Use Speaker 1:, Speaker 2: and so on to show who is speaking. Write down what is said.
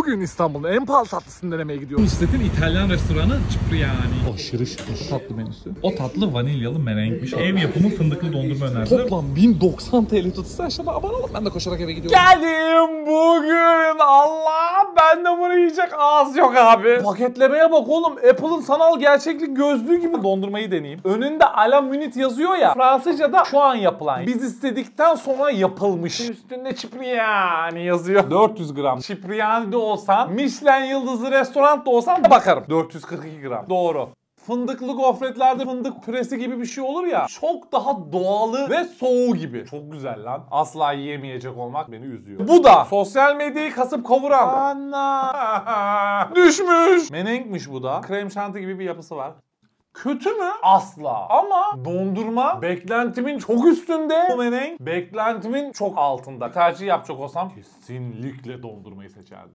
Speaker 1: Bugün İstanbul'un en pahalı tatlısını denemeye gidiyoruz.
Speaker 2: Nusret'in İtalyan restoranı Cipriani. Aşırı şık. Tatlı menüsü. O tatlı vanilyalı merengmiş. Ev yapımı fındıklı dondurma önerdiler.
Speaker 1: Toplam 1090 TL tutsa aşağıda abone olun. Ben de koşarak eve gidiyorum.
Speaker 3: Geldim bugün. Allah, ben de bunu yiyecek ağız yok abi. Paketlemeye bak oğlum. Apple'ın sanal gerçeklik gözlüğü gibi. Dondurmayı deneyeyim. Önünde Ala Minute yazıyor ya. Fransızca'da şu an yapılan. Biz istedikten sonra yapılmış. Üstünde Cipriani yazıyor. 400 gram. Cipriani de olsan, Michelin yıldızı restoran da olsan bakarım. 442 gram. Doğru. Fındıklı gofretlerde fındık püresi gibi bir şey olur ya. Çok daha doğalı ve soğuğu gibi. Çok güzel lan. Asla yiyemeyecek olmak beni üzüyor. Bu da sosyal medyayı kasıp kavuran. Ana. Düşmüş. Menenkmiş bu da. Krem şanti gibi bir yapısı var. Kötü mü? Asla. Ama dondurma beklentimin çok üstünde. Bu menenk beklentimin çok altında. Tercih yapacak olsam kesinlikle dondurmayı seçerdim.